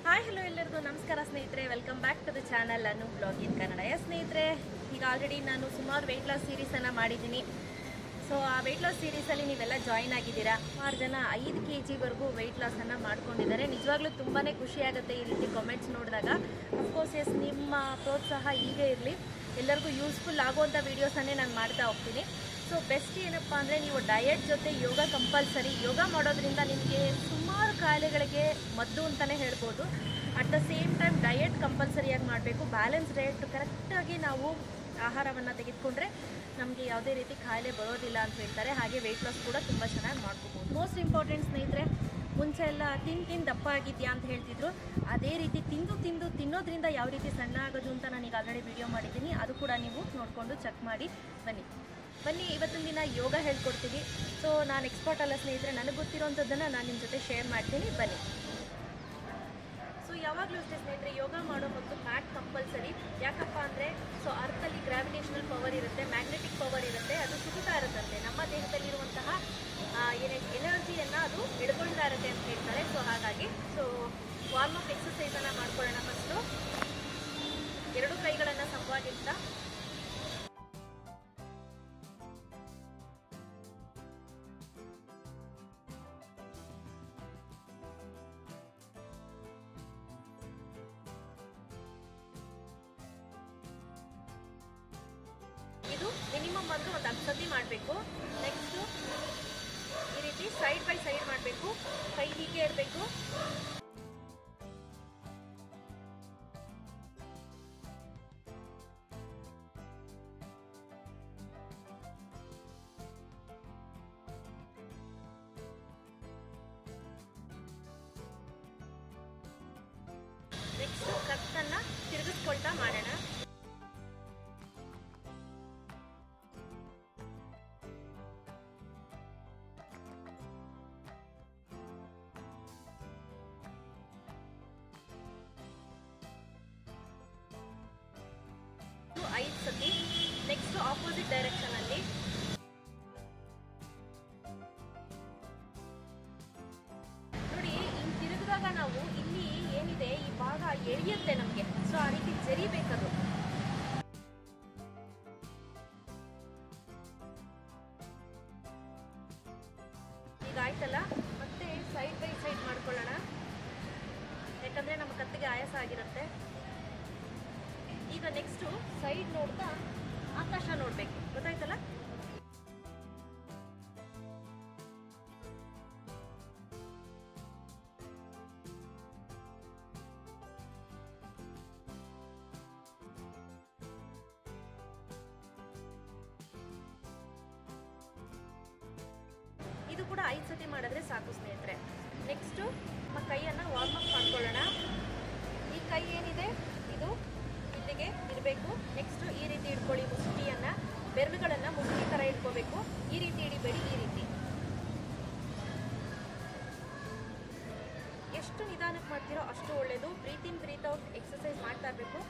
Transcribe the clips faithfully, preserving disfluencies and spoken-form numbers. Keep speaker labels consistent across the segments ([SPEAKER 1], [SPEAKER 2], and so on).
[SPEAKER 1] Hi hello ಎಲ್ಲರಿಗೂ ನಮಸ್ಕಾರ ಸ್ನೇಹಿತರೆ, welcome back to the channel ಅನ್ನು ಬ್ಲಾಗ್ ಇನ್ ಕನ್ನಡ. ಎಸ್ ಸ್ನೇಹಿತರೆ, ಈಗ ಆಲ್ರೆಡಿ ನಾನು ಸುಮಾರು ವೆಯ್ಟ್ ಲಾಸ್ ಸೀರೀಸನ್ನು ಮಾಡಿದ್ದೀನಿ. ಸೊ ಆ ವೆಯ್ಟ್ ಲಾಸ್ ಸೀರೀಸಲ್ಲಿ ನೀವೆಲ್ಲ ಜಾಯಿನ್ ಆಗಿದ್ದೀರಾ. ಸುಮಾರು ಜನ ಐದು ಕೆ ಜಿವರೆಗೂ ವೆಯ್ಟ್ ಲಾಸನ್ನು ಮಾಡ್ಕೊಂಡಿದ್ದಾರೆ. ನಿಜವಾಗ್ಲೂ ತುಂಬಾ ಖುಷಿಯಾಗುತ್ತೆ ಈ ರೀತಿ ಕಾಮೆಂಟ್ಸ್ ನೋಡಿದಾಗ. ಅಫ್ಕೋರ್ಸ್ ಎಸ್, ನಿಮ್ಮ ಪ್ರೋತ್ಸಾಹ ಹೀಗೆ ಇರಲಿ. ಎಲ್ಲರಿಗೂ ಯೂಸ್ಫುಲ್ ಆಗುವಂಥ ವೀಡಿಯೋಸನ್ನೇ ನಾನು ಮಾಡ್ತಾ ಹೋಗ್ತೀನಿ. ಸೊ ಬೆಸ್ಟ್ ಏನಪ್ಪ ಅಂದರೆ, ನೀವು ಡಯಟ್ ಜೊತೆ ಯೋಗ ಕಂಪಲ್ಸರಿ. ಯೋಗ ಮಾಡೋದ್ರಿಂದ ನಿಮಗೆ ಸುಮಾರು ಕಾಯಿಲೆಗಳಿಗೆ ಮದ್ದು ಅಂತಲೇ ಹೇಳ್ಬೋದು. At the same time diet ಕಂಪಲ್ಸರಿಯಾಗಿ ಮಾಡಬೇಕು. ಬ್ಯಾಲೆನ್ಸ್ ಡಯಟ್ ಕರೆಕ್ಟಾಗಿ ನಾವು ಆಹಾರವನ್ನು ತೆಗೆದುಕೊಂಡ್ರೆ ನಮಗೆ ಯಾವುದೇ ರೀತಿ ಕಾಯಿಲೆ ಬರೋದಿಲ್ಲ ಅಂತ ಹೇಳ್ತಾರೆ. ಹಾಗೆ ವೆಯ್ಟ್ ಲಾಸ್ ಕೂಡ ತುಂಬ ಚೆನ್ನಾಗಿ ಮಾಡ್ಕೋಬೋದು. ಮೋಸ್ಟ್ ಇಂಪಾರ್ಟೆಂಟ್ ಸ್ನೇಹಿತರೆ, ಮುಂಚೆ ಎಲ್ಲ ತಿಂದು ತಿಂದು ದಪ್ಪ ಆಗಿದೆಯಾ ಅಂತ ಹೇಳ್ತಿದ್ರು. ಅದೇ ರೀತಿ ತಿಂದು ತಿಂದು ತಿನ್ನೋದ್ರಿಂದ ಯಾವ ರೀತಿ ಸಣ್ಣ ಆಗೋದು ಅಂತ ನಾನೀಗ ಆಲ್ರೆಡಿ ವಿಡಿಯೋ ಮಾಡಿದ್ದೀನಿ. ಅದು ಕೂಡ ನೀವು ನೋಡಿಕೊಂಡು ಚೆಕ್ ಮಾಡಿ ಬನ್ನಿ ಬನ್ನಿ ಇವತ್ತಿನ ದಿನ ಯೋಗ ಹೇಳ್ಕೊಡ್ತೀವಿ. ಸೊ ನಾನು ಎಕ್ಸ್ಪರ್ಟ್ ಅಲ್ಲ ಸ್ನೇಹಿತರೆ, ನನಗೆ ಗೊತ್ತಿರೋಂಥದ್ದನ್ನು ನಾನು ನಿಮ್ಮ ಜೊತೆ ಶೇರ್ ಮಾಡ್ತೀನಿ. ಬನ್ನಿ. ಸೊ ಯಾವಾಗಲೂ ಅಷ್ಟೇ ಸ್ನೇಹಿತರೆ, ಯೋಗ ಮಾಡೋ ಮತ್ತು ಮ್ಯಾಟ್ ಕಂಪಲ್ಸರಿ. ಯಾಕಪ್ಪ ಅಂದರೆ, ಸೊ ಅರ್ಥಲ್ಲಿ ಗ್ರಾವಿಟೇಷನಲ್ ಪವರ್ ಇರುತ್ತೆ, ಮ್ಯಾಗ್ನೆಟಿಕ್ ಪವರ್ ಇರುತ್ತೆ. ಅದು ಸುತ್ತಾ ಇರುತ್ತಂತೆ ನಮ್ಮ ದೇಹದಲ್ಲಿರುವಂತಹ ಏನೇ ಎನರ್ಜಿಯನ್ನು ಅದು ಹಿಡ್ಕೊಳ್ತಾ ಇರುತ್ತೆ ಅಂತ ಹೇಳ್ತಾರೆ. ಸೊ ಹಾಗಾಗಿ ಸೊ ವಾರ್ಮ್ ಅಪ್ ಎಕ್ಸಸೈಸನ್ನು ಮಾಡ್ಕೊಳ್ಳೋಣ. ಫಸ್ಟು ಎರಡು ಕೈಗಳನ್ನು ಸಮವಾಗಿರ್ತಾ ಇದು ಮಿನಿಮಮ್ ಒಂದು ಒಂದು ಹತ್ತು ಸತಿ ಮಾಡಬೇಕು. ನೆಕ್ಸ್ಟು ಈ ರೀತಿ ಸೈಡ್ ಬೈ ಸೈಡ್ ಮಾಡಬೇಕು. ಕೈ ಹೀಗೆ ಇರಬೇಕು. ನೆಕ್ಸ್ಟ್ ಕತ್ತನ್ನ ತಿರುಗಿಸ್ಕೊಳ್ತಾ ಮಾಡೋಣ. ಐದು ಸತಿ. ನೆಕ್ಸ್ಟ್ ಆಪೋಸಿಟ್ ಡೈರೆಕ್ಷನ್ ಅಲ್ಲಿ ನೋಡಿ, ಹಿಂಗ್ ತಿರುಗಿದಾಗ ನಾವು ಇಲ್ಲಿ ಏನಿದೆ ಈ ಭಾಗ ಎಳೆಯುತ್ತೆ ನಮಗೆ. ಸೊ ಆ ರೀತಿ ಜರಿಬೇಕದು. ಈಗ ಆಯ್ತಲ್ಲ, ಮತ್ತೆ ಸೈಡ್ ಬೈ ಸೈಡ್ ಮಾಡ್ಕೊಳ್ಳೋಣ. ಯಾಕಂದ್ರೆ ನಮ್ಮ ಕತ್ತಿಗೆ ಆಯಾಸ ಆಗಿರುತ್ತೆ. ಈಗ ನೆಕ್ಸ್ಟು ಸೈಡ್ ನೋಡ್ತಾ ಆಕಾಶ ನೋಡ್ಬೇಕು. ಗೊತ್ತಾಯ್ತಲ್ಲ? ಇದು ಕೂಡ ಐದು ಸತಿ ಮಾಡಿದ್ರೆ ಸಾಕು ಸ್ನೇಹಿತರೆ. ನೆಕ್ಸ್ಟು ನಮ್ಮ ಕೈಯನ್ನು ವಾರ್ಮ್ ಅಪ್ ಮಾಡ್ಕೊಳ್ಳೋಣ. ಈ ಕೈ ಏನಿದೆ ಇದು ಇಲ್ಲಿಗೆ ಇರಬೇಕು. ನೆಕ್ಸ್ಟ್ ಈ ರೀತಿ ಇಟ್ಕೊಳ್ಳಿ. ಮುಷ್ಟಿಯನ್ನು, ಬೆರಳುಗಳನ್ನು ಮುಷ್ಟಿ ಥರ ಇಟ್ಕೋಬೇಕು. ಈ ರೀತಿ ಹಿಡಿಬೇಡಿ, ಈ ರೀತಿ. ಎಷ್ಟು ನಿಧಾನಕ್ಕೆ ಮಾಡ್ತೀರೋ ಅಷ್ಟು ಒಳ್ಳೆಯದು. Breathe in breathe out exercise ಮಾಡ್ತಾ ಇರಬೇಕು.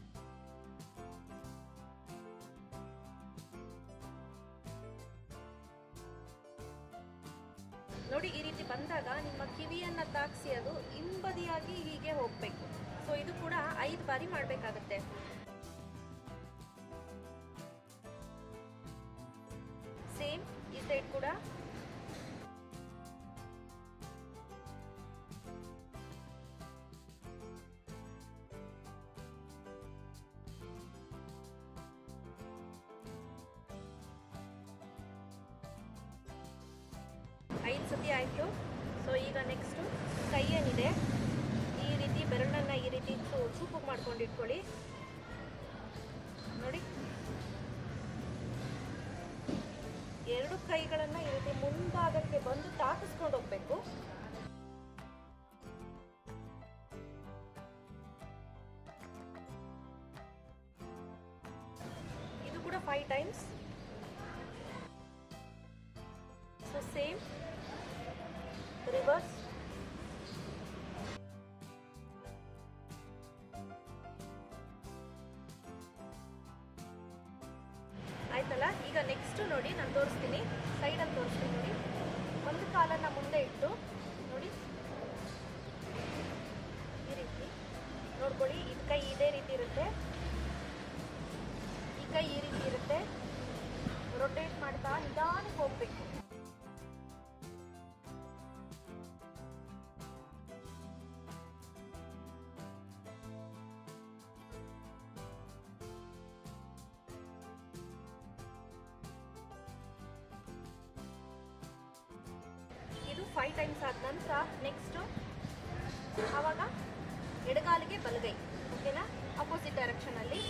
[SPEAKER 1] ನೋಡಿ, ಈ ರೀತಿ ಬಂದಾಗ ನಿಮ್ಮ ಕಿವಿಯನ್ನು ತಾಗಿಸಿ ಅದು ಹಿಂಬದಿಯಾಗಿ ಹೀಗೆ ಹೋಗಬೇಕು. ಸೊ ಇದು ಕೂಡ ಐದು ಬಾರಿ ಮಾಡಬೇಕಾಗತ್ತೆ. ಸೇಮ್ ಈ ಸೈಡ್ ಕೂಡ. ಐದು ಸತಿ ಆಯಿತು. ಸೊ ಈಗ ನೆಕ್ಸ್ಟು ಕೈ ಏನಿದೆ ಈ ರೀತಿ ಬೆರಳನ್ನು ಈ ರೀತಿ ಚೂಪು ಮಾಡ್ಕೊಂಡು ಇಟ್ಕೊಳ್ಳಿ. ನೋಡಿ, ಎರಡು ಕೈಗಳನ್ನು ಈ ರೀತಿ ಮುಂಭಾಗಕ್ಕೆ ಬಂದು ತಾಕಿಸ್ಕೊಂಡು ಹೋಗ್ಬೇಕು. ಇದು ಕೂಡ five times. So same reverse. ಆಯ್ತಲ್ಲ? ಈಗ ನೆಕ್ಸ್ಟ್ ನೋಡಿ, ನಾನು ತೋರಿಸ್ತೀನಿ, ಸೈಡಲ್ಲಿ ತೋರಿಸ್ತೀನಿ ನೋಡಿ. ಒಂದು ಕಾಲನ್ನು ಮುಂದೆ ಇಟ್ಟು ನೋಡಿ, ಈ ರೀತಿ ಇಟ್ಕೊಳ್ಳಿ. ಇದು ಕೈ ಇದೇ ರೀತಿ ಇರುತ್ತೆ, ಈ ಕೈ ಈ ರೀತಿ ಇರುತ್ತೆ. ರೊಟೇಟ್ ಮಾಡ್ತಾ ನಿಧಾನಕ್ಕೆ ಹೋಗ್ಬೇಕು. ಇದು ಫೈವ್ ಟೈಮ್ಸ್ ಆದ ನಂತರ ನೆಕ್ಸ್ಟ್ ಆವಾಗ ಎಡಗಾಲಿಗೆ ಬಲಗೈ, ಓಕೆನಾ, ಅಪೋಸಿಟ್ ಡೈರೆಕ್ಷನ್ ಅಲ್ಲಿ.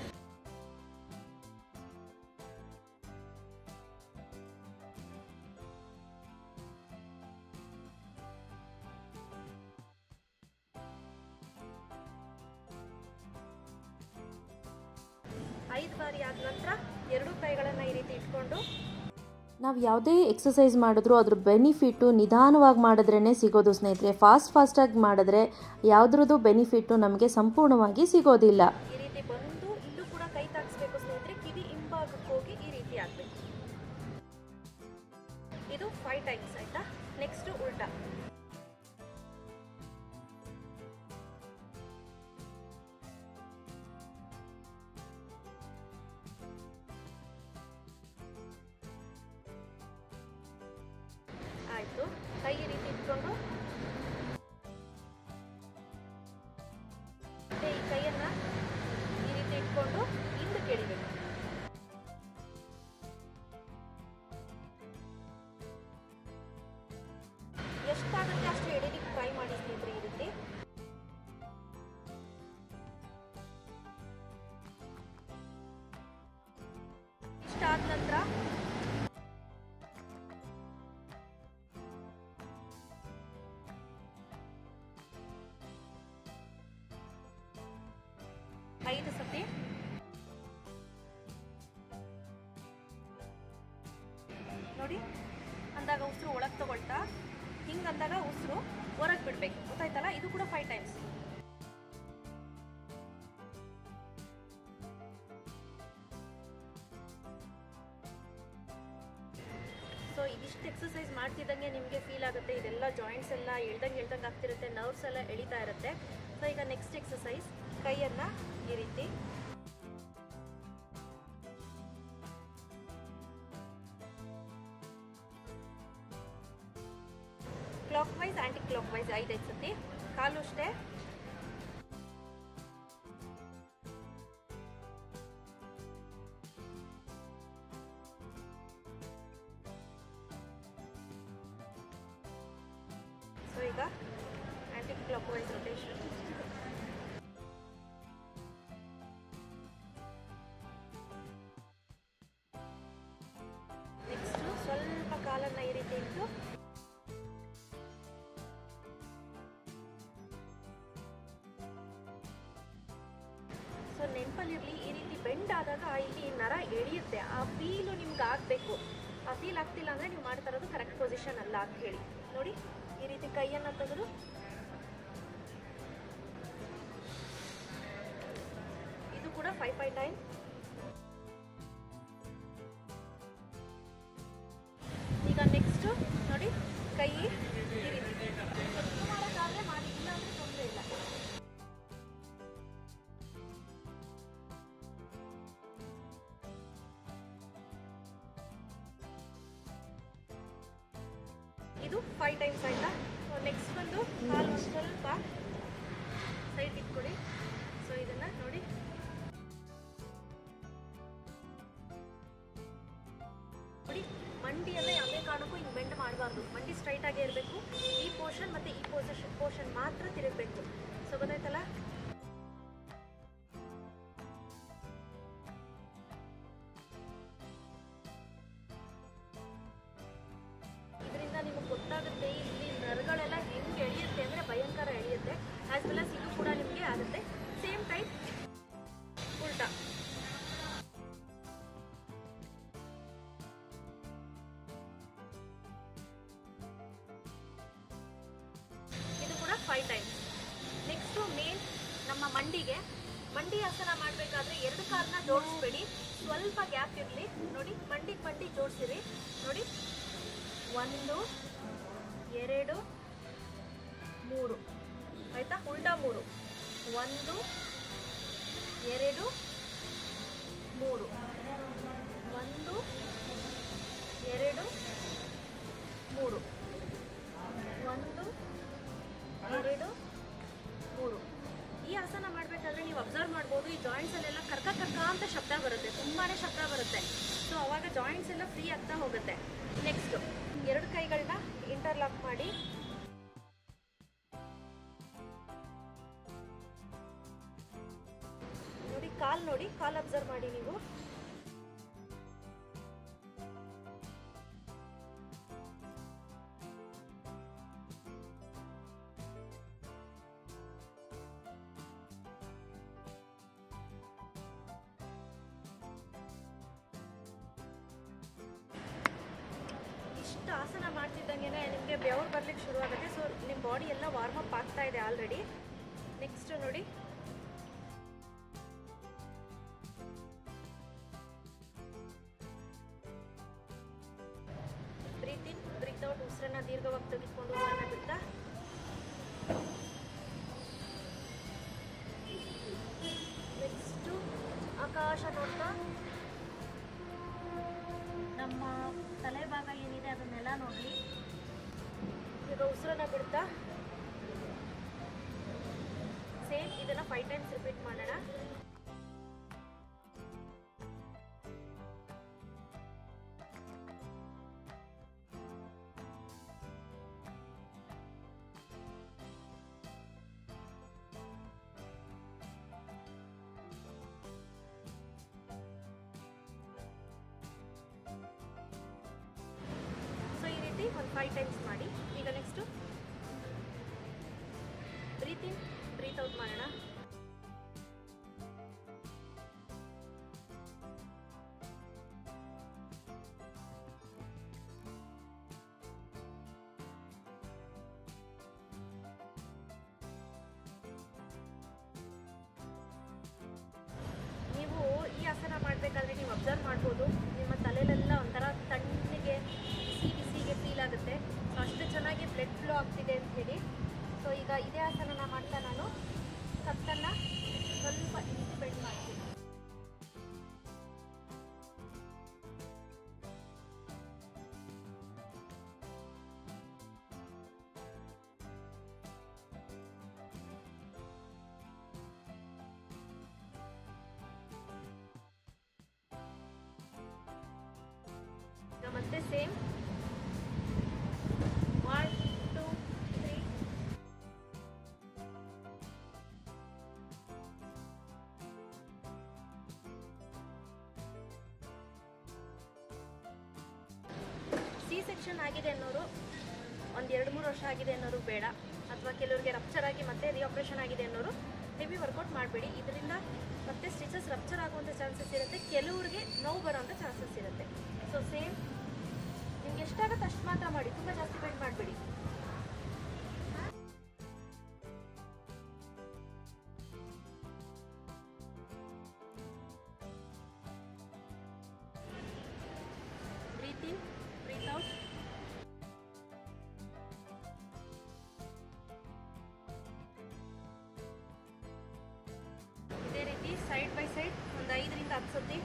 [SPEAKER 1] ಐದು ಬಾರಿ ಆದ ನಂತರ ಎರಡು ಕೈಗಳನ್ನ ಈ ರೀತಿ ಇಟ್ಕೊಂಡು
[SPEAKER 2] ನಾವು ಯಾವುದೇ ಎಕ್ಸಸೈಸ್ ಮಾಡಿದ್ರೂ ಅದ್ರ ಬೆನಿಫಿಟ್ಟು ನಿಧಾನವಾಗಿ ಮಾಡಿದ್ರೇ ಸಿಗೋದು ಸ್ನೇಹಿತರೆ. ಫಾಸ್ಟ್ ಫಾಸ್ಟಾಗಿ ಮಾಡಿದ್ರೆ ಯಾವುದ್ರದ್ದು ಬೆನಿಫಿಟ್ಟು ನಮಗೆ ಸಂಪೂರ್ಣವಾಗಿ ಸಿಗೋದಿಲ್ಲ.
[SPEAKER 1] ಈ ರೀತಿ ಬಂದು ಇಲ್ಲೂ ಕೂಡ ಕೈ ತಾಗಿಸ್ಬೇಕು ಸ್ನೇಹಿತರೆ. ಕಿವಿ ಹಿಂಭಾಗಕ್ಕೆ ಹೋಗಿ ಈ ರೀತಿ ಆಗಬೇಕು. ಇದು ಫೈವ್ ಟೈಮ್ಸ್ ಆಯ್ತಾ. ನೆಕ್ಸ್ಟ್ ಉಲ್ಟಾ. ಆಯ್ತು, ಕೈ ಈ ರೀತಿ ಇಟ್ಕೊಂಡು ಮತ್ತೆ ಈ ಕೈಯನ್ನ ಈ ರೀತಿ ಇಟ್ಕೊಂಡು ಹಿಂದಕ್ಕೆ ಎಳಿಬೇಕು. ಎಷ್ಟಾಗುತ್ತೆ ಅಷ್ಟು ಎಳಿಲಿಕ್ಕೆ ಟ್ರೈ ಮಾಡಿ ಸ್ನೇಹಿತರೆ. ಈ ರೀತಿ ಇಷ್ಟಾದ ನಂತರ ಐದು ಸತಿ ನೋಡಿ. ಅಂದಾಗ ಉಸಿರು ಒಳಗೆ ತಗೊಳ್ತಾ ಹಿಂಗೆ ಅಂದಾಗ ಉಸಿರು ಹೊರಗೆ ಬಿಡ್ಬೇಕು, ಗೊತ್ತಾಯ್ತಲ್ಲ. ಇದು ಕೂಡ ಫೈವ್ ಟೈಮ್ಸ್. ಸೊ ಇದಿಷ್ಟು ಎಕ್ಸಸೈಸ್ ಮಾಡ್ತಿದ್ದಂಗೆ ನಿಮಗೆ ಫೀಲ್ ಆಗುತ್ತೆ ಇದೆಲ್ಲ ಜಾಯಿಂಟ್ಸ್ ಎಲ್ಲ ಎಳ್ದಂಗೆ ಎಳ್ದಂಗೆ ಆಗ್ತಿರುತ್ತೆ, ನರ್ವ್ಸ್ ಎಲ್ಲ ಎಳಿತಾ ಇರುತ್ತೆ. ಸೊ ಈಗ ನೆಕ್ಸ್ಟ್ ಎಕ್ಸಸೈಸ್, ಕೈಯನ್ನ ಈ ರೀತಿ clockwise anticlockwise ಐದೈದು ಸತಿ. ಕಾಲು ಅಷ್ಟೇ. ಸೊ ಈಗ anticlockwise rotation. Next ಸ್ವಲ್ಪ ಕಾಲನ್ನ ಈ ರೀತಿ ಇಟ್ಟು ಸೊ ನೆನಪಲ್ಲಿರಲಿ, ಈ ರೀತಿ ಬೆಂಡ್ ಆದಾಗ ಇಲ್ಲಿ ನರ ಎಳೆಯುತ್ತೆ. ಆ ಫೀಲು ನಿಮ್ಗೆ ಆಗಬೇಕು. ಆ ಫೀಲ್ ಆಗ್ತಿಲ್ಲ ಅಂದರೆ ನೀವು ಮಾಡ್ತಾ ಇರೋದು ಕರೆಕ್ಟ್ ಪೊಸಿಷನ್ ಅಲ್ಲ ಅಂತ ಹೇಳಿ. ನೋಡಿ, ಈ ರೀತಿ ಕೈಯನ್ನು ತೆಗೆದು ಇದು ಕೂಡ ಫೈವ್ ಫೈವ್ ಟೈಮ್. ಈಗ ನೆಕ್ಸ್ಟ್ ನೋಡಿ, ಕೈ ಈ ರೀತಿ ಮಾಡೋಕ್ಕಾದ್ರೆ ಮಾಡಿ, ಇಲ್ಲ ಅಂದರೆ ತೊಂದರೆ ಇಲ್ಲ. ಇದು ಫೈವ್ ಟೈಮ್ಸ್ ಆಯ್ತಾ. ನೆಕ್ಸ್ಟ್ ಬಂದು ಕಾಲು ಒಂದು ಸ್ವಲ್ಪ ಸೈಡ್ ಇಟ್ಕೊಳ್ಳಿ. ಸೊ ಇದನ್ನ ನೋಡಿ, ನೋಡಿ ಮಂಡಿಯನ್ನ ಯಾವುದೇ ಕಾರಣಕ್ಕೂ ಹಿಂಗೆ ಬೆಂಡ್ ಮಾಡಬಾರ್ದು. ಮಂಡಿ ಸ್ಟ್ರೈಟ್ ಆಗೇ ಇರಬೇಕು. ಈ ಪೋರ್ಷನ್ ಮತ್ತೆ ಈ ಪೊಸಿಷನ್ ಪೋರ್ಷನ್ ಮಾತ್ರ ತಿರುಗಬೇಕು. ಸೊ ಗೊತ್ತಾಯ್ತಲ್ಲ. ಇದರಿಂದ ನಿಮಗೆ ಗೊತ್ತಾಗುತ್ತೆ ಇಲ್ಲಿ ನರಗಳೆಲ್ಲ ಹೆಂಗೆ ಎಳೆಯುತ್ತೆ ಅಂದರೆ ಭಯಂಕರ ಎಳೆಯುತ್ತೆ. ಆಸ್ ವೆಲ್ ಆಸ್ ಇದು ಕೂಡ ನಿಮಗೆ ಆಗುತ್ತೆ. ಸೇಮ್ ಟೈಮ್ ಉಲ್ಟಾ. ಇದು ಕೂಡ ಫೈವ್ ಟೈಮ್ಸ್. ನೆಕ್ಸ್ಟು ಮೇನ್ ನಮ್ಮ ಮಂಡಿಗೆ ಮಂಡಿ ಆಸನ ಮಾಡಬೇಕಾದ್ರೆ ಎರಡು ಕಾಲನ್ನ ಜೋಡಿಸ್ಬೇಡಿ, ಸ್ವಲ್ಪ ಗ್ಯಾಪ್ ಇರಲಿ. ನೋಡಿ, ಮಂಡಿಗೆ ಮಂಡಿ ಜೋಡಿಸಿರಿ. ನೋಡಿ, ಒಂದು ಎರಡು ಮೂರು ಆಯ್ತಾ. ಉಲ್ಟಾ ಮೂರು, ಒಂದು ಎರಡು ಮೂರು, ಒಂದು ಎರಡು ಮೂರು, ಒಂದು ಎರಡು ಮೂರು. ಈ ಆಸನ ಮಾಡಬೇಕಾದ್ರೆ ನೀವು ಅಬ್ಸರ್ವ್ ಮಾಡ್ಬೋದು, ಈ ಜಾಯಿಂಟ್ಸಲ್ಲೆಲ್ಲ ಕರ್ಕ ಕರ್ಕ ಅಂತ ಶಬ್ದ ಬರುತ್ತೆ, ತುಂಬಾ ಶಬ್ದ ಬರುತ್ತೆ. ಸೊ ಅವಾಗ ಜಾಯಿಂಟ್ಸ್ ಎಲ್ಲ ಫ್ರೀ ಆಗ್ತಾ ಹೋಗುತ್ತೆ. ನೆಕ್ಸ್ಟು ಎರಡು ಕೈಗಳನ್ನ ಇಂಟರ್ಲಾಕ್ ಮಾಡಿ ನೋಡಿ, ಕಾಲು ನೋಡಿ, ಕಾಲು ಅಬ್ಸರ್ವ್ ಮಾಡಿ ನೀವು. ಇಷ್ಟು ಆಸನ ಮಾಡ್ತಿದ್ದಂಗೆ ನಿಮಗೆ ಬೆವರು ಬರ್ಲಿಕ್ಕೆ ಶುರು ಆಗುತ್ತೆ. ಸೊ ನಿಮ್ಮ ಬಾಡಿ ಎಲ್ಲ ವಾರ್ಮ್ ಅಪ್ ಆಗ್ತಾ ಇದೆ ಆಲ್ರೆಡಿ. ನೆಕ್ಸ್ಟ್ ನೋಡಿ, ಬ್ರೀತ್ ಇನ್ ಬ್ರೀತ್ ಔಟ್. ಉಸಿರನ್ನ ದೀರ್ಘವಾಗಿ ತೆಗೆದುಕೊಂಡು ಉಸಿರನ್ನ ಬಿಡ್ತಾ ನೆಕ್ಸ್ಟು ಆಕಾಶ ನೋಡ್ತಾ ನಮ್ಮ ತಲೆ ಭಾಗ ಏನಿದೆ ಅದನ್ನೆಲ್ಲ ನೋಡಿ. ಈಗ ಉಸಿರನ್ನ ಬಿಡ್ತಾ ಸೇಮ್ ಇದನ್ನ ಫೈವ್ ಟೈಮ್ಸ್ ರಿಪೀಟ್ ಮಾಡೋಣ. ಒಂದು ಫೈವ್ ಟೈಮ್ಸ್ ಮಾಡಿ. ಈಗ next breathe in breathe out ಮಾಡೋಣ. ನೀವು ಈ ಆಸನ ಮಾಡಬೇಕಾದ್ರೆ ನೀವು ಅಬ್ಸರ್ವ್ ಮಾಡ್ಬೋದು, ನಿಮ್ಮ ತಲೆಯಲ್ಲೆಲ್ಲ ಒಂಥರ ತಣ್ಣಗೆ ಬಿಸಿ ಬಿಸಿಗೆ ಫೀಲ್ ಆಗುತ್ತೆ. ಸೊ ಅಷ್ಟು ಚೆನ್ನಾಗಿ ಬ್ಲಡ್ ಫ್ಲೋ ಆಗ್ತಿದೆ ಅಂತ ಹೇಳಿ. ಸೊ ಈಗ ಇದೇ ಆಸನನ ಮಾಡ್ತಾ ನಾನು ಕತ್ತನ್ನು ಸ್ವಲ್ಪ ಹಿಂದೆ ಬೆಂಡ್ ಮಾಡ್ತೀನಿ. ಈಗ ಮತ್ತೆ same one two three. C section ಆಗಿದೆ ಅನ್ನೋರು, ಒಂದು ಎರಡು ಮೂರು ವರ್ಷ ಆಗಿದೆ ಅನ್ನೋರು ಬೇಡ, ಅಥವಾ ಕೆಲವರಿಗೆ ರಪ್ಚರ್ ಆಗಿ ಮತ್ತೆ ರಿಆಪರೇಷನ್ ಆಗಿದೆ ಅನ್ನೋರು ಹೆವಿ ವರ್ಕೌಟ್ ಮಾಡಬೇಡಿ. ಇದರಿಂದ ಮತ್ತೆ ಸ್ಟಿಚಸ್ ರಪ್ಚರ್ ಆಗುವಂಥ ಚಾನ್ಸಸ್ ಇರುತ್ತೆ, ಕೆಲವರಿಗೆ ನೋವು ಬರೋವಂಥ ಚಾನ್ಸಸ್ ಇರುತ್ತೆ. ಸೊ ಸೇಮ್ ನಿಮ್ಗೆ ಎಷ್ಟಾಗುತ್ತೆ ಅಷ್ಟು ಮಾತ್ರ ಮಾಡಿ, ತುಂಬ ಜಾಸ್ತಿ ಬೆಂಡ್ ಮಾಡಬೇಡಿ. Breathe in breathe out. ಇದೇ ರೀತಿ ಸೈಡ್ ಬೈ ಸೈಡ್ ಒಂದು ಐದರಿಂದ ಹತ್ತು ಸತಿ.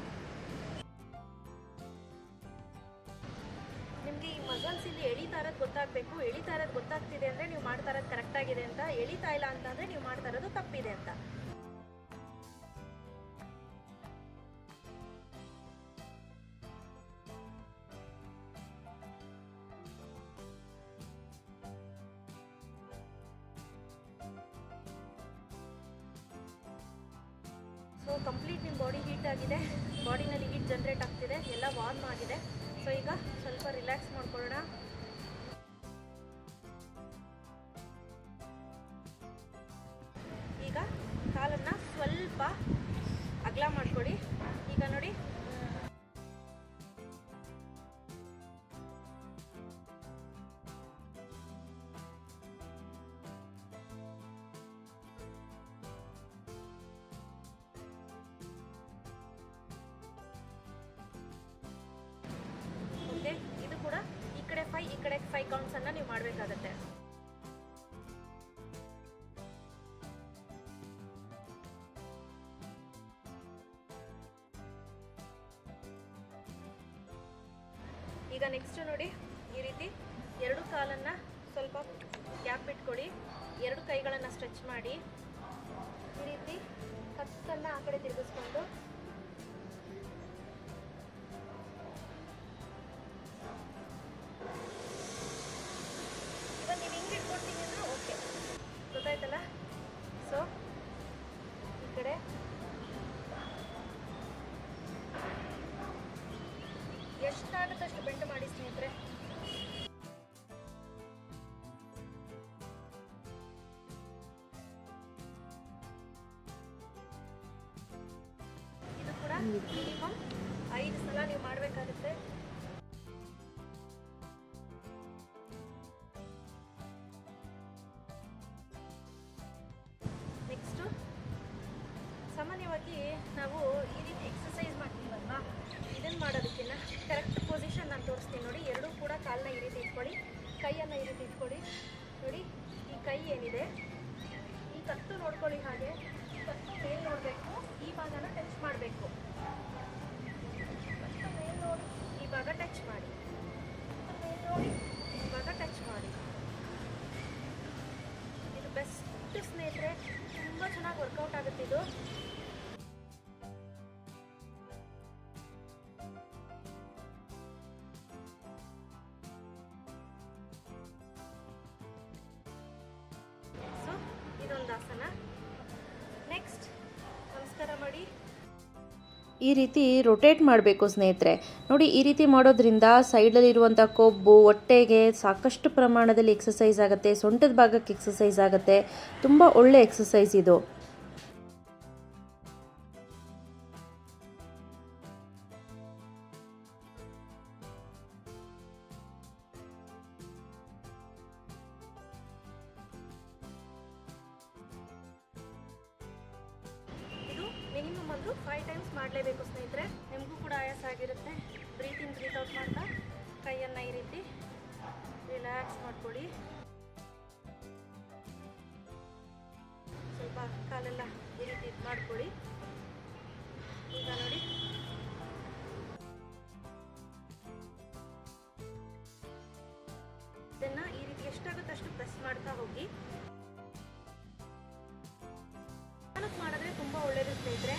[SPEAKER 1] ನಿಮಗೆ ಈ ಮಸಲ್ಸ್ ಇಲ್ಲಿ ಎಳಿತಾ ಇರೋದು ಗೊತ್ತಾಗಬೇಕು. ಎಳಿತಾ ಇರೋದು ಗೊತ್ತಾಗ್ತಿದೆ ಅಂದರೆ ನೀವು ಮಾಡ್ತಾ ಇರೋದು ಕರೆಕ್ಟಾಗಿದೆ ಅಂತ, ಎಳಿತಾ ಇಲ್ಲ ಅಂತಂದರೆ ನೀವು ಮಾಡ್ತಾ ಇರೋದು ತಪ್ಪಿದೆ ಅಂತ. ಸೊ ಕಂಪ್ಲೀಟ್ ನಿಮ್ಮ ಬಾಡಿ ಹೀಟ್ ಆಗಿದೆ, ಬಾಡಿನಲ್ಲಿ ಹೀಟ್ ಜನ್ರೇಟ್ ಆಗ್ತಿದೆ, ಎಲ್ಲ ವಾರ್ಮ್ ಆಗಿದೆ. ಸೊ ಈಗ ಸ್ವಲ್ಪ ರಿಲ್ಯಾಕ್ಸ್ ಮಾಡ್ಕೊಳ್ಳೋಣ. ಈಗ ಕಾಲನ್ನು ಸ್ವಲ್ಪ ಅಗಲ ಮಾಡ್ಕೊಳ್ಳಿ. ಈಗ ನೋಡಿ, ಓಕೆ, ಇದು ಕೂಡ ಈ ಕಡೆ ಫೈವ್ ಈ ಕಡೆ ಫೈವ್ ಕೌಂಟ್ಸ್ ಅನ್ನ ನೀವು ಮಾಡಬೇಕಾಗತ್ತೆ. ಈಗ ನೆಕ್ಸ್ಟ್ ನೋಡಿ, ಈ ರೀತಿ ಎರಡು ಕಾಲನ್ನು ಸ್ವಲ್ಪ ಗ್ಯಾಪ್ ಇಟ್ಕೊಳ್ಳಿ, ಎರಡು ಕೈಗಳನ್ನು ಸ್ಟ್ರೆಚ್ ಮಾಡಿ ಈ ರೀತಿ ಕತ್ತನ್ನು ಆ ಕಡೆ ತಿರುಗಿಸ್ಕೊಂಡು ಇವಾಗ ನೀವು ಹಿಂಗೆ ಇಟ್ಕೊಡ್ತೀನಿ ಅಂದರೆ ಓಕೆ, ಗೊತ್ತಾಯ್ತಲ್ಲ. ಸೊ ಈ ಕಡೆ ಎಷ್ಟಾಗುತ್ತೆ ಅಷ್ಟು ಬೆಂಡ್ ಮಾಡಿ ಸ್ನೇಹಿತರೆ. ಇದು ಕೂಡ ಮಿನಿಮಮ್ ಐದು ಸಲ ನೀವು ಮಾಡಬೇಕಾಗುತ್ತೆ. ನೆಕ್ಸ್ಟು ಸಾಮಾನ್ಯವಾಗಿ ನಾವು ಈ ರೀತಿ ಎಕ್ಸಸೈಸ್ ಮಾಡ್ತೀವಲ್ವಾ, ಇದನ್ನು ಮಾಡೋದಕ್ಕಿಂತ ಕರೆಕ್ಟ್ ಪೊಸಿಷನ್ ನಾನು ತೋರಿಸ್ತೀನಿ ನೋಡಿ. ಎರಡೂ ಕೂಡ ಕಾಲನ್ನ ಈ ರೀತಿ ಇಟ್ಕೊಳ್ಳಿ, ಕೈಯನ್ನು ಈ ರೀತಿ ಇಟ್ಕೊಳ್ಳಿ. ನೋಡಿ ಈ ಕೈ ಏನಿದೆ, ಈ ಕತ್ತು ನೋಡ್ಕೊಳ್ಳಿ, ಹಾಗೆ ಕತ್ತು ಮೇಲೆ ನೋಡಬೇಕು, ಈ ಭಾಗನ ಟಚ್ ಮಾಡಬೇಕು. ಕತ್ತು ಮೇಲೆ ನೋಡಿ ಈ ಭಾಗ ಟಚ್ ಮಾಡಿ, ಕತ್ತು ಮೇಲೆ ನೋಡಿ ಈ ಭಾಗ ಟಚ್ ಮಾಡಿ. ಇದು ಬೆಸ್ಟ್ ಸ್ನೇಹಿತರೆ, ತುಂಬ ಚೆನ್ನಾಗಿ ವರ್ಕೌಟ್ ಆಗುತ್ತೆ ಇದು. ಸೊ ಇದೊಂದು ಆಸನ. ನೆಕ್ಸ್ಟ್ ನಮಸ್ಕಾರ ಮಾಡಿ.
[SPEAKER 2] ಈ ರೀತಿ ರೊಟೇಟ್ ಮಾಡಬೇಕು ಸ್ನೇಹಿತರೆ. ನೋಡಿ ಈ ರೀತಿ ಮಾಡೋದ್ರಿಂದ ಸೈಡಲ್ಲಿರುವಂಥ ಕೊಬ್ಬು ಹೊಟ್ಟೆಗೆ ಸಾಕಷ್ಟು ಪ್ರಮಾಣದಲ್ಲಿ ಎಕ್ಸಸೈಸ್ ಆಗುತ್ತೆ, ಸೊಂಟದ ಭಾಗಕ್ಕೆ ಎಕ್ಸಸೈಸ್ ಆಗುತ್ತೆ. ತುಂಬ ಒಳ್ಳೆ ಎಕ್ಸಸೈಸ್ ಇದು.
[SPEAKER 1] ಮಿನಿಮಮ್ ಒಂದು ಫೈವ್ ಟೈಮ್ಸ್ ಮಾಡಲೇಬೇಕು ಸ್ನೇಹಿತರೆ. ನಿಮಗೂ ಕೂಡ ಆಯಾಸ ಆಗಿರುತ್ತೆ. ಬ್ರೀತ್ ಇನ್ ಬ್ರೀತ್ ಔಟ್ ಮಾಡ್ತಾ ಕೈಯನ್ನು ಈ ರೀತಿ ರಿಲ್ಯಾಕ್ಸ್ ಮಾಡ್ಕೊಳ್ಳಿ. ಸ್ವಲ್ಪ ಕಾಲೆಲ್ಲ ಈ ರೀತಿ ಇದು ಮಾಡ್ಕೊಳ್ಳಿ. ಈಗ ನೋಡಿ ಇದನ್ನು ಈ ರೀತಿ ಎಷ್ಟಾಗುತ್ತೆ ಅಷ್ಟು ಪ್ರೆಸ್ ಮಾಡ್ತಾ ಹೋಗಿ. ಮಾಡಿದ್ರೆ ತುಂಬ ಒಳ್ಳೆಯದು ಸ್ನೇಹಿತರೆ.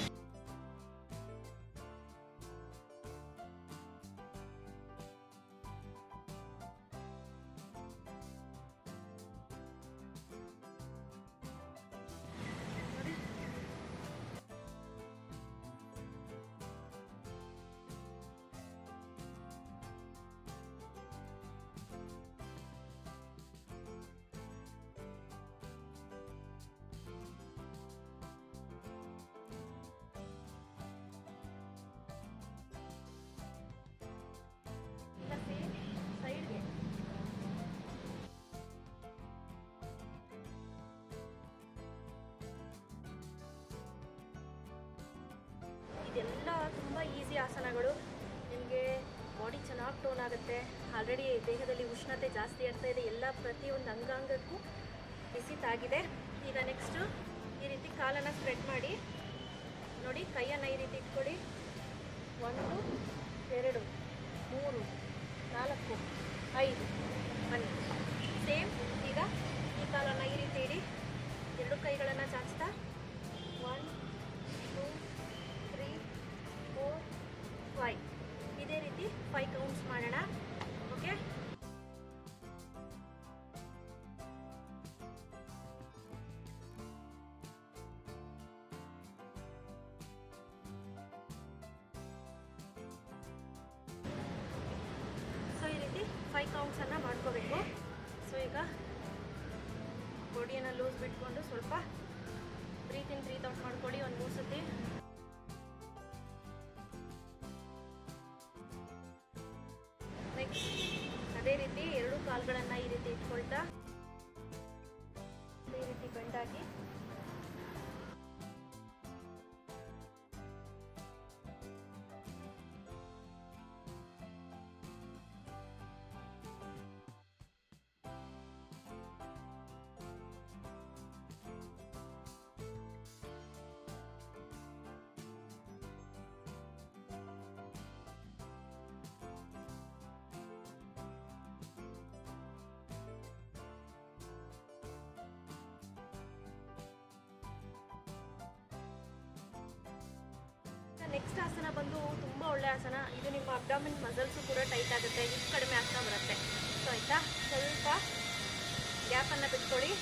[SPEAKER 1] ಸೈಡ್ಗೆ ಇದೆಲ್ಲ ತುಂಬ ಈಸಿ ಆಸನಗಳು. ನಿಮಗೆ ಬಾಡಿ ಚೆನ್ನಾಗಿ ಟೋನ್ ಆಗುತ್ತೆ. ಆಲ್ರೆಡಿ ದೇಹದಲ್ಲಿ ಉಷ್ಣತೆ ಜಾಸ್ತಿ ಆಗ್ತಾ ಇದೆ, ಎಲ್ಲ ಪ್ರತಿಯೊಂದು ಅಂಗಾಂಗಕ್ಕೂ ಬಿಸಿ ತಾಗಿದೆ. ಈಗ ನೆಕ್ಸ್ಟು ಈ ರೀತಿ ಕಾಲನ್ನು ಸ್ಪ್ರೆಡ್ ಮಾಡಿ ನೋಡಿ, ಕೈಯನ್ನು ಈ ರೀತಿ ಇಟ್ಕೊಳ್ಳಿ. ಒಂದು, ಎರಡು, ಮೂರು, ನಾಲ್ಕು, ಐದು, ಬನ್ನಿ. ಸೇಮ್ ಈಗ ಈ ಕಾಲನ್ನು ಈ ರೀತಿ ಇಡಿ, ಎರಡು ಕೈಗಳನ್ನು ಚಾಚ್ತಾ one, two, three, four, five. ಇದೇ ರೀತಿ ಫೈವ್ ಕೌಂಟ್ಸ್ ಮಾಡೋಣ. ಓಕೆ, ಸೊ ಈ ರೀತಿ ಫೈವ್ ಕೌಂಟ್ಸನ್ನು ಮಾಡ್ಕೋಬೇಕು. ಸೊ ಈಗ ಬಾಡಿಯನ್ನು ಲೂಸ್ ಬಿಟ್ಕೊಂಡು ಸ್ವಲ್ಪ ಬ್ರೀತ್ ಇನ್ ಬ್ರೀತ್ ಔಟ್ ಮಾಡ್ಕೊಳ್ಳಿ ಒಂದು ಮೂರು ಸತಿ. ನೆಕ್ಸ್ಟ್ ಅದೇ ರೀತಿ ಎರಡು ಕಾಲುಗಳನ್ನು ಈ ರೀತಿ ಇಟ್ಕೊಳ್ತಾ ಈ ರೀತಿ ಬೆಂಡಾಗಿ ನೆಕ್ಸ್ಟ್ ಆಸನ ಬಂದು ತುಂಬ ಒಳ್ಳೆ ಆಸನ. ಇದು ನಿಮ್ಮ ಅಬ್ಡಾಮಿನ್ ಮಸಲ್ಸು ಕೂಡ ಟೈಟ್ ಆಗುತ್ತೆ, ಹಿಪ್ ಕಡಿಮೆ ಆಗ್ತಾ ಬರುತ್ತೆ. ಸೊ ಆಯಿತಾ, ಸ್ವಲ್ಪ ಗ್ಯಾಪನ್ನು ಬಿಟ್ಕೊಳ್ಳಿ.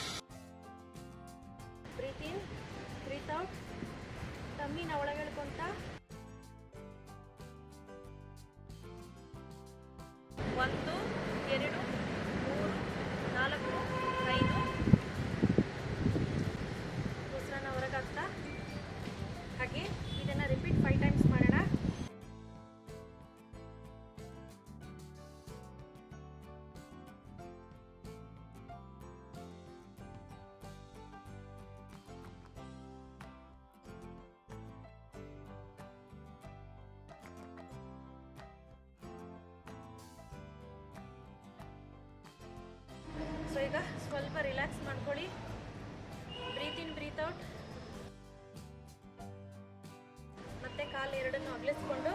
[SPEAKER 1] Breathe in, breathe out. ಟಮ್ಮಿನ ಒಳಗೆ ಎಳ್ಕೊಂತ ಒಂದು, ಎರಡು, ಮೂರು, ನಾಲ್ಕು, ಐದು. ಉಸಿರನ್ನ ಹೊರಗಾಗ್ತಾ ಹಾಗೆ ಇದನ್ನು ರಿಪೀಟ್ ಫೈವ್ ಟೈಮ್ಸ್ ಮಾಡೋಣ. ಸೊ ಈಗ ಸ್ವಲ್ಪ ರಿಲ್ಯಾಕ್ಸ್ ಮಾಡ್ಕೊಳ್ಳಿ. Breathe in, breathe out. ಮತ್ತೆ ಕಾಲು ಎರಡನ್ನು ಅಗಲಿಸ್ಕೊಂಡು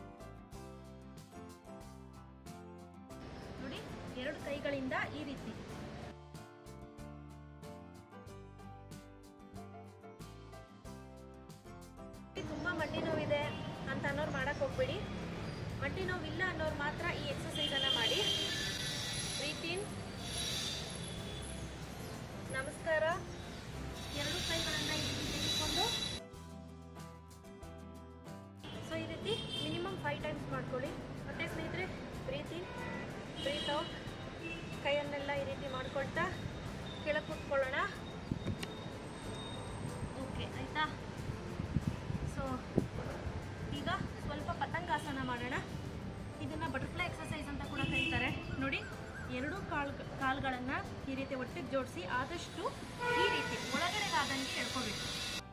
[SPEAKER 1] ನೋಡಿ, ಎರಡು ಕೈಗಳಿಂದ ಈ ರೀತಿ ತುಂಬಾ ಮಂಡಿ ನೋವಿದೆ ಅಂತ ಅನ್ನೋರು ಮಾಡಕ್ ಹೋಗ್ಬೇಡಿ. ಮಂಡಿ ನೋವಿಲ್ಲ ಅನ್ನೋರು ಮಾತ್ರ ಈ ಎಕ್ಸಸೈಸ್ ಅನ್ನ ಮಾಡಿ. ಬ್ರೀತ್ ಇನ್, ನಮಸ್ಕಾರ. ಎರಡು ಕೈಗಳನ್ನ ಈ ರೀತಿ ತೆಗೆದುಕೊಂಡು ಸೊ ಈ ರೀತಿ ಮಿನಿಮಮ್ ಫೈವ್ ಟೈಮ್ಸ್ ಮಾಡ್ಕೊಳ್ಳಿ. ಮತ್ತೆ ಸ್ನೇಹಿತರೆ, ಬ್ರೀತ್ ಇನ್, ಬ್ರೀತ್ ಔಟ್. ಕೈಯನ್ನೆಲ್ಲ ಈ ರೀತಿ ಮಾಡ್ಕೊಳ್ತಾ ಕೆಳಗೆ ಕೂತ್ಕೊಳ್ಳೋಣ. ಓಕೆ ಆಯಿತಾ. ಸೊ ಈಗ ಸ್ವಲ್ಪ ಪತಂಗಾಸನ ಮಾಡೋಣ. ಇದನ್ನು ಬಟರ್ಫ್ಲೈ ಎಕ್ಸಸೈಸ್ ಅಂತ ಕೂಡ ಕರೀತಾರೆ. ನೋಡಿ, ಎರಡು ಕಾಲ್ ಕಾಲುಗಳನ್ನು ಈ ರೀತಿ ಒಟ್ಟಿಗೆ ಜೋಡಿಸಿ ಆದಷ್ಟು ಈ ರೀತಿ ಒಳಗಡೆಗಾದಂಗೆ ಎಳ್ಕೋಬೇಕು.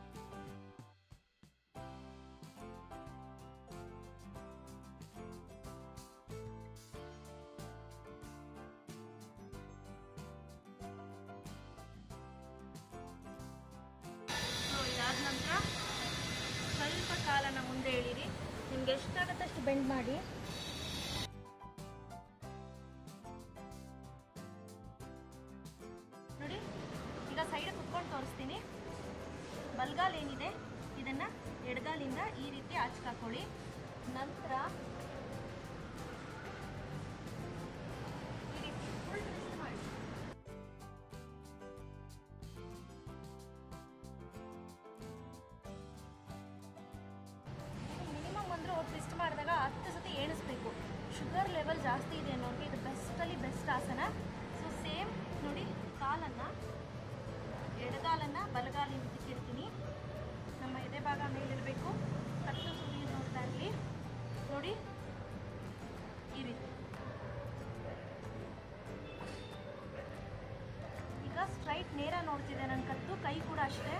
[SPEAKER 1] ಸೊ ಇದಾದ ನಂತರ ಸ್ವಲ್ಪ ಕಾಲನ್ನು ಮುಂದೆ ಎಳೀರಿ. ನಿಮ್ಗೆ ಎಷ್ಟಾಗತ್ತೆ ಅಷ್ಟು ಬೆಂಡ್ ಮಾಡಿ. ನೋಡಿ, ಈಗ ಸೈಡ್ ಕುತ್ಕೊಂಡು ತೋರಿಸ್ತೀನಿ. ಬಲ್ಗಾಲ್ ಏನಿದೆ ಇದನ್ನು ಎಡಗಾಲಿಂದ ಈ ರೀತಿ ಆಚ್ಕಾಕೊಳ್ಳಿ. ನಂತರ ಈ ರೀತಿ ಫುಲ್ ಟ್ವಿಸ್ಟ್ ಮಾಡಿ. ಮಿನಿಮಮ್ ಅಂದ್ರೆ ಟ್ವಿಸ್ಟ್ ಮಾಡಿದಾಗ ಹತ್ತು ಸತಿ ಎಣಿಸ್ಬೇಕು. ಶುಗರ್ ಲೆವೆಲ್ ಜಾಸ್ತಿ ಇದೆ ಅನ್ನೋರಿಗೆ ಇದು ಬೆಸ್ಟಲ್ಲಿ ಬೆಸ್ಟ್ ಆಸನ. ಸೊ ಸೇಮ್ ನೋಡಿ, ಕಾಲನ್ನು ಎಡಗಾಲನ್ನು ಬಲಗಾಲಿಂದ ತಿಕ್ಕಿರ್ತೀನಿ. ನಮ್ಮ ಎದೆ ಭಾಗ ಮೇಲಿರಬೇಕು. ಕತ್ತು ಸುಳಿ ನೋಡ್ತಾ ಇರಲಿ. ನೋಡಿ ಈ ರೀತಿ. ಈಗ ಸ್ಟ್ರೈಟ್ ನೇರ ನೋಡ್ತಿದೆ ನನ್ನ ಕತ್ತು, ಕೈ ಕೂಡ ಅಷ್ಟೇ.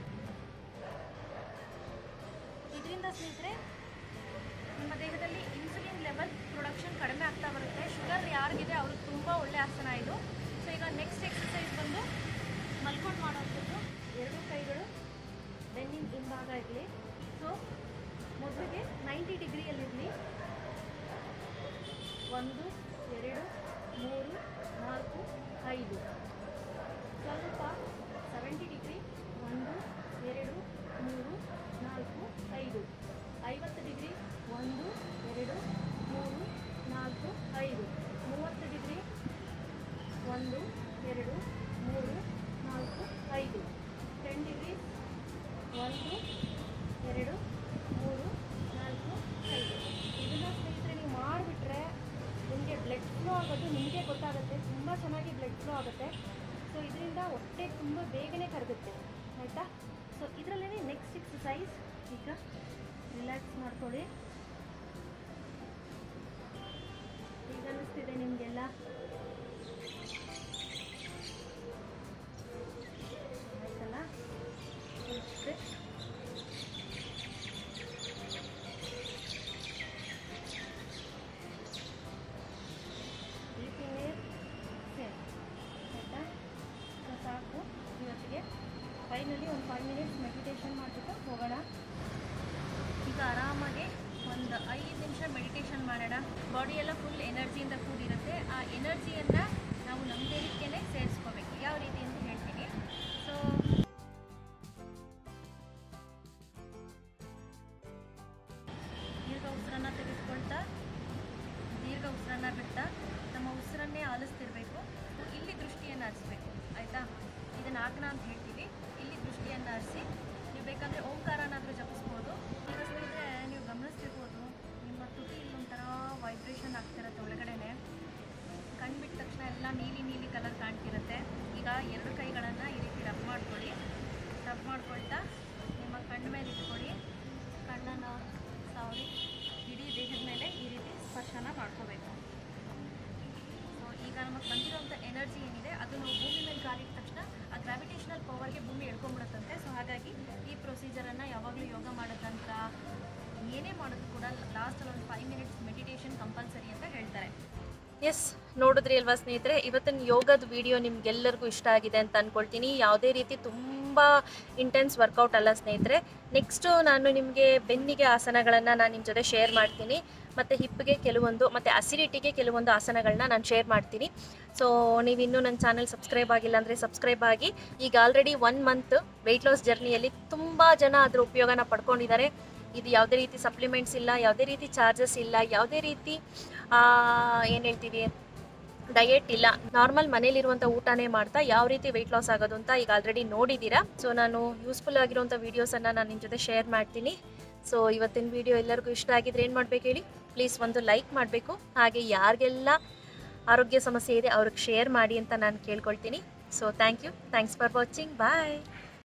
[SPEAKER 1] ಇದರಿಂದ ಸ್ನೇಹಿತರೆ ನಿಮ್ಮ ದೇಹದಲ್ಲಿ ಇನ್ಸುಲಿನ್ ಲೆವೆಲ್ ಪ್ರೊಡಕ್ಷನ್ ಕಡಿಮೆ ಆಗ್ತಾ ಬರುತ್ತೆ. ಶುಗರ್ ಯಾರಿಗಿದೆ ಅವ್ರಿಗೆ ತುಂಬ ಒಳ್ಳೆ ಆಸನ ಇದು. ಸೊ ಈಗ ನೆಕ್ಸ್ಟ್ ಎಕ್ಸಸೈಸ್ ಬಂದು ಮಲ್ಕೊಂಡು ಮಾಡೋವಂಥದ್ದು. ಎರಡು ಕೈಗಳು ಬೆನ್ನಿನ ಹಿಂಭಾಗ ಇರಲಿ. ಸೊ ಮೊದಲಿಗೆ ನೈಂಟಿ ಡಿಗ್ರಿಯಲ್ಲಿರಲಿ. ಒಂದು, ಎರಡು, ಮೂರು, ನಾಲ್ಕು, ಐದು. ಸ್ವಲ್ಪ ಸೆವೆಂಟಿ ಡಿಗ್ರಿ. ಒಂದು, ಎರಡು, ಮೂರು, ನಾಲ್ಕು, ಐದು. ಐವತ್ತು ಡಿಗ್ರಿ. ಒಂದು, ಎರಡು, ಮೂರು, ನಾಲ್ಕು, ಐದು. ಮೂವತ್ತು ಡಿಗ್ರಿ. ಒಂದು, ಎರಡು, ಮೂರು, ನಾಲ್ಕು, ಐದು. Ten degree. ಒಂದು, ಎರಡು, ಮೂರು, ನಾಲ್ಕು, ಐದು. ಇದನ್ನು ಸ್ನೇಹಿತರೆ ನೀವು ಮಾಡಿಬಿಟ್ರೆ ನಿಮಗೆ ಬ್ಲಡ್ ಫ್ಲೋ ಆಗೋದು ನಿಮಗೆ ಗೊತ್ತಾಗುತ್ತೆ. ತುಂಬ ಚೆನ್ನಾಗಿ ಬ್ಲಡ್ ಫ್ಲೋ ಆಗುತ್ತೆ. ಸೊ ಇದರಿಂದ ಹೊಟ್ಟೆ ತುಂಬ ಬೇಗನೆ ಕರಗುತ್ತೆ. ಆಯಿತಾ. ಸೊ ಇದರಲ್ಲೇ ನೆಕ್ಸ್ಟ್ ಎಕ್ಸಸೈಸ್. ಈಗ ರಿಲ್ಯಾಕ್ಸ್ ಮಾಡ್ಕೊಳ್ಳಿ. ಈಗ ಅನ್ನಿಸ್ತಿದೆ ನಿಮಗೆಲ್ಲ. ಆಯ್ತಲ್ಲ. ಅಷ್ಟೇ. Breathing same. ಆಯಿತಾ. ಸೊ ಸಾಕು ಇವತ್ತಿಗೆ. ಫೈನಲಿ ಒಂದು ಫೈವ್ ಮಿನಿಟ್ಸ್ ಮೆಡಿಟೇಷನ್ ಮಾಡಿಬಿಟ್ಟು ಹೋಗೋಣ. ಈಗ ಆರಾಮಾಗಿ ಒಂದು ಐದು ನಿಮಿಷ ಮೆಡಿಟೇಷನ್ ಮಾಡೋಣ. ಬಾಡಿ ಎಲ್ಲ ಫುಲ್ ಎನರ್ಜಿಯಿಂದ ಕೂಡಿರುತ್ತೆ. ಆ ಎನರ್ಜಿಯನ್ನು ನಾವು ನಮ್ಮ ದೇಹಕ್ಕೇ ಸೇರಿಸ್ಕೋಬೇಕು. ಯಾವ ರೀತಿ ಅಂತ ಹೇಳ್ತೀನಿ. ಸೊ ಮಾಡ್ಕೊಳ್ತಾ ನಿಮ್ಮ ಕಣ್ಣ ಮೇಲೆ ಇಟ್ಕೊಳ್ಳಿ. ಕಣ್ಣನ್ನು ಸಾವರಿ ಇಡೀ ದೇಹದ ಮೇಲೆ ಈ ರೀತಿ ಸ್ಪರ್ಶನ ಮಾಡ್ಕೋಬೇಕು. ಸೊ ಈಗ ನಮಗೆ ಬಂದಿರೋಂಥ ಎನರ್ಜಿ ಏನಿದೆ ಅದು ನಾವು ಭೂಮಿ ಮೇಲೆ ಕಾಲಿಟ್ಟ ತಕ್ಷಣ ಆ ಗ್ರಾವಿಟೇಷನಲ್ ಪವರ್ಗೆ ಭೂಮಿ ಎಳ್ಕೊಂಡ್ಬಿಡುತ್ತಂತೆ. ಸೊ ಹಾಗಾಗಿ ಈ ಪ್ರೊಸೀಜರನ್ನು ಯಾವಾಗಲೂ ಯೋಗ ಮಾಡೋ ನಂತರ ಏನೇ ಮಾಡೋದು ಕೂಡ ಲಾಸ್ಟಲ್ಲಿ ಒಂದು ಫೈವ್ ಮಿನಿಟ್ಸ್ ಮೆಡಿಟೇಷನ್ ಕಂಪಲ್ಸರಿ ಅಂತ ಹೇಳ್ತಾರೆ. ಎಸ್, ನೋಡಿದ್ರಿ ಅಲ್ವಾ ಸ್ನೇಹಿತರೆ, ಇವತ್ತಿನ ಯೋಗದ ವಿಡಿಯೋ ನಿಮ್ಗೆಲ್ಲರಿಗೂ ಇಷ್ಟ ಆಗಿದೆ ಅಂತ ಅಂದ್ಕೊಳ್ತೀನಿ. ಯಾವುದೇ ರೀತಿ ತುಂಬ ಇಂಟೆನ್ಸ್ ವರ್ಕೌಟ್ ಅಲ್ಲ ಸ್ನೇಹಿತರೆ. ನೆಕ್ಸ್ಟು ನಾನು ನಿಮಗೆ ಬೆನ್ನಿಗೆ ಆಸನಗಳನ್ನು ನಾನು ನಿಮ್ಮ ಜೊತೆ ಶೇರ್ ಮಾಡ್ತೀನಿ, ಮತ್ತು ಹಿಪ್ಪಿಗೆ ಕೆಲವೊಂದು, ಮತ್ತು ಅಸಿಡಿಟಿಗೆ ಕೆಲವೊಂದು ಆಸನಗಳನ್ನ ನಾನು ಶೇರ್ ಮಾಡ್ತೀನಿ. ಸೊ ನೀವಿನ್ನೂ ನನ್ನ ಚಾನಲ್ ಸಬ್ಸ್ಕ್ರೈಬ್ ಆಗಿಲ್ಲ ಅಂದರೆ ಸಬ್ಸ್ಕ್ರೈಬ್ ಆಗಿ. ಈಗ already one month weight loss ಜರ್ನಿಯಲ್ಲಿ ತುಂಬ ಜನ ಅದರ ಉಪಯೋಗನ ಪಡ್ಕೊಂಡಿದ್ದಾರೆ. ಇದು ಯಾವುದೇ ರೀತಿ ಸಪ್ಲಿಮೆಂಟ್ಸ್ ಇಲ್ಲ, ಯಾವುದೇ ರೀತಿ ಚಾರ್ಜಸ್ ಇಲ್ಲ, ಯಾವುದೇ ರೀತಿ ಏನು ಹೇಳ್ತೀವಿ ಡಯೆಟ್ ಇಲ್ಲ, ನಾರ್ಮಲ್ ಮನೇಲಿರುವಂಥ ಊಟನೇ ಮಾಡ್ತಾ ಯಾವ ರೀತಿ ವೆಯ್ಟ್ ಲಾಸ್ ಆಗೋದು ಅಂತ ಈಗ ಆಲ್ರೆಡಿ ನೋಡಿದ್ದೀರಾ. ಸೊ ನಾನು ಯೂಸ್ಫುಲ್ ಆಗಿರುವಂಥ ವೀಡಿಯೋಸನ್ನು ನಾನು ನಿಮ್ಮ ಜೊತೆ ಶೇರ್ ಮಾಡ್ತೀನಿ. ಸೊ ಇವತ್ತಿನ ವಿಡಿಯೋ ಎಲ್ಲರಿಗೂ ಇಷ್ಟ ಆಗಿದ್ರೆ ಏನು ಮಾಡಬೇಕು ಹೇಳಿ, ಪ್ಲೀಸ್ ಒಂದು ಲೈಕ್ ಮಾಡಬೇಕು. ಹಾಗೆ ಯಾರಿಗೆಲ್ಲ ಆರೋಗ್ಯ ಸಮಸ್ಯೆ ಇದೆ ಅವ್ರಿಗೆ ಶೇರ್ ಮಾಡಿ ಅಂತ ನಾನು ಕೇಳ್ಕೊಳ್ತೀನಿ. So thank you, thanks for watching, bye.